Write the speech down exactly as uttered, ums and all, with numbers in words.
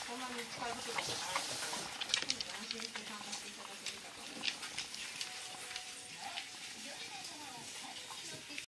そんなに使うことがないので、安心して参加していただけるか